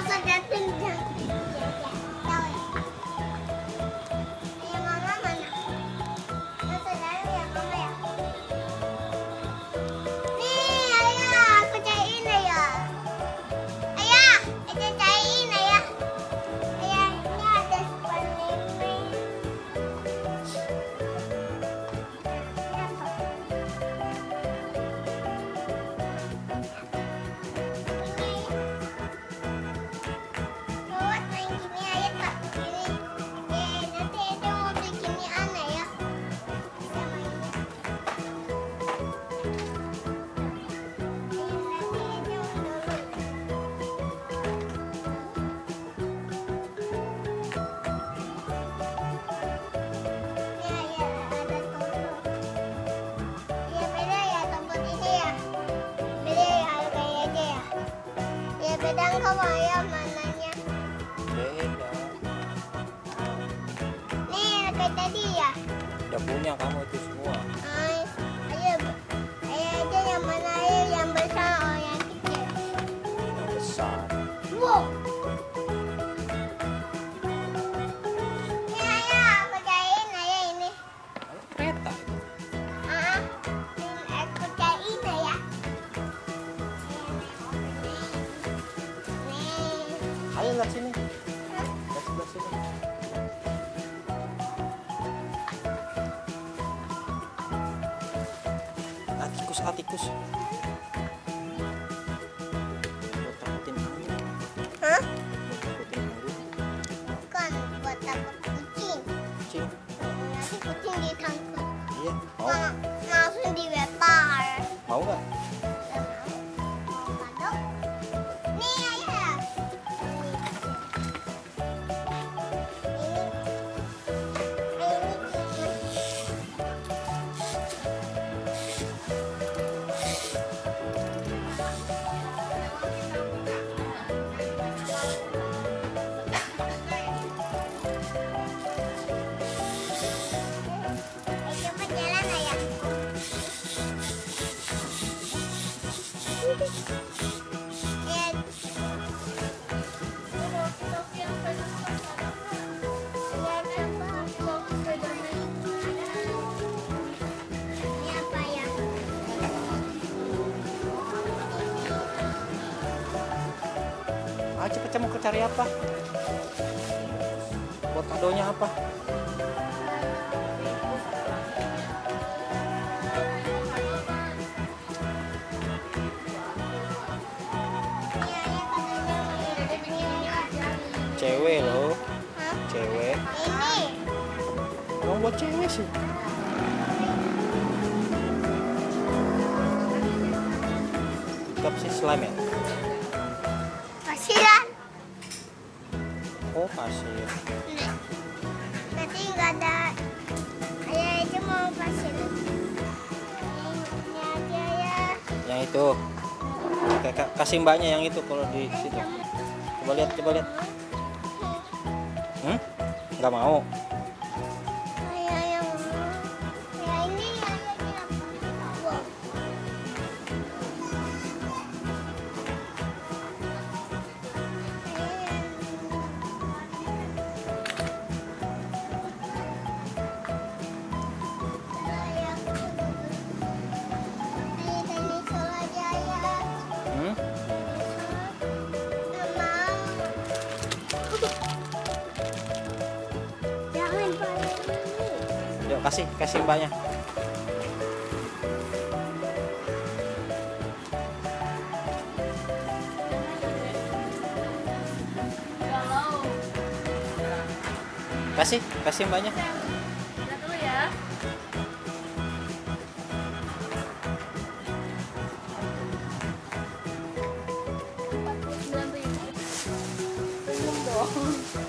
Bedang kamu ya mananya? Beda. Nih kayak tadi ya. Udah punya kamu itu semua. Ayo aja yang mana ayo yang besar atau yang kecil? Yang besar. Wow. Ini ayah aku cain ayah ini. Kereta. Aku cain ayah. Ayo lihat sini. Lihat sebelah sini. Tikus. Buat takutin kamu. Hah? Buat takutin kamu. Bukan buat takut kucing. Kucing. Nanti kucing ditangkap. Iya. Mau? Langsung dilempar. Mau nggak? Nih ayah. Cepat jalan ayah. Ini apa ya? Cepet mau cari apa? Buat kadonya apa? Cewek loh. Hah? Cewek. Ini. Kamu buat cewek sih. Cup sih slime ya? Kasihan. Oh pasir. Nih. Nanti nggak ada. Ayah aja mau pasir. Ini aja ya. Yang itu. Kasih mbaknya yang itu kalau di situ. Coba lihat. Nggak mau. Ayah yang mau. Ya ini ayahnya. Wow. Yuk kasih mbaknya. Kasih mbaknya. Lihat dulu ya. Belum dong.